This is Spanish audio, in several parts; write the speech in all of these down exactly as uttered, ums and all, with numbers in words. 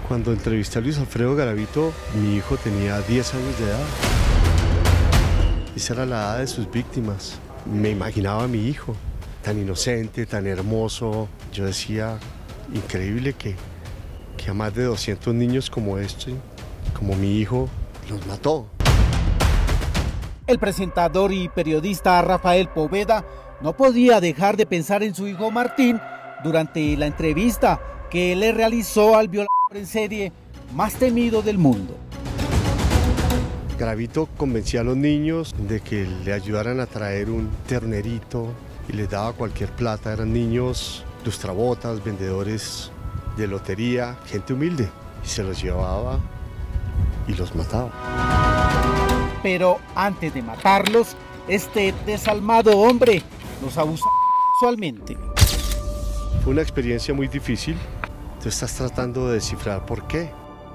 Cuando entrevisté a Luis Alfredo Garavito, mi hijo tenía diez años de edad. Esa era la edad de sus víctimas. Me imaginaba a mi hijo, tan inocente, tan hermoso. Yo decía, increíble que, que a más de doscientos niños como este, como mi hijo, los mató. El presentador y periodista Rafael Poveda no podía dejar de pensar en su hijo Martín durante la entrevista que le realizó al violador en serie más temido del mundo. Garavito convencía a los niños de que le ayudaran a traer un ternerito y les daba cualquier plata. Eran niños lustrabotas, vendedores de lotería, gente humilde. Y se los llevaba y los mataba. Pero antes de matarlos, este desalmado hombre los abusaba sexualmente. Fue una experiencia muy difícil. Tú estás tratando de descifrar por qué.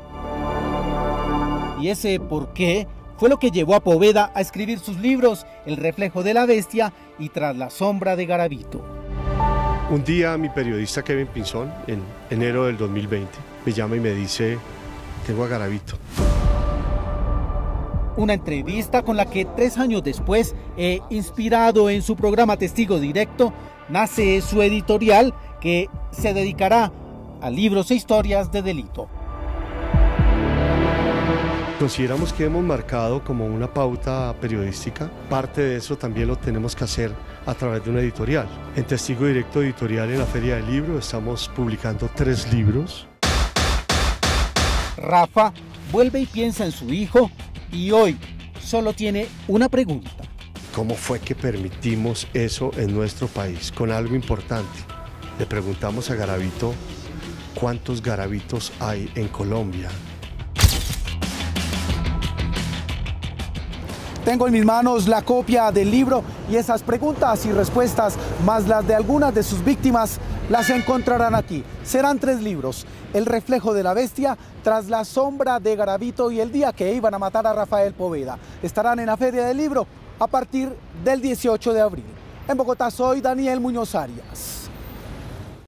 Y ese por qué fue lo que llevó a Poveda a escribir sus libros El reflejo de la bestia y Tras la sombra de Garavito. Un día mi periodista Kevin Pinzón, en enero del dos mil veinte, me llama y me dice, tengo a Garavito. Una entrevista con la que tres años después, eh, inspirado en su programa Testigo Directo, nace su editorial que se dedicará a libros e historias de delito. Consideramos que hemos marcado como una pauta periodística. Parte de eso también lo tenemos que hacer a través de una editorial. En Testigo Directo Editorial, en la Feria del Libro, estamos publicando tres libros. Rafa vuelve y piensa en su hijo y hoy solo tiene una pregunta. ¿Cómo fue que permitimos eso en nuestro país? Con algo importante. Le preguntamos a Garavito, ¿cuántos Garavitos hay en Colombia? Tengo en mis manos la copia del libro y esas preguntas y respuestas, más las de algunas de sus víctimas, las encontrarán aquí. Serán tres libros: El reflejo de la bestia, Tras la sombra de Garavito y El día que iban a matar a Rafael Poveda. Estarán en la Feria del Libro a partir del dieciocho de abril. En Bogotá soy Daniel Muñoz Arias.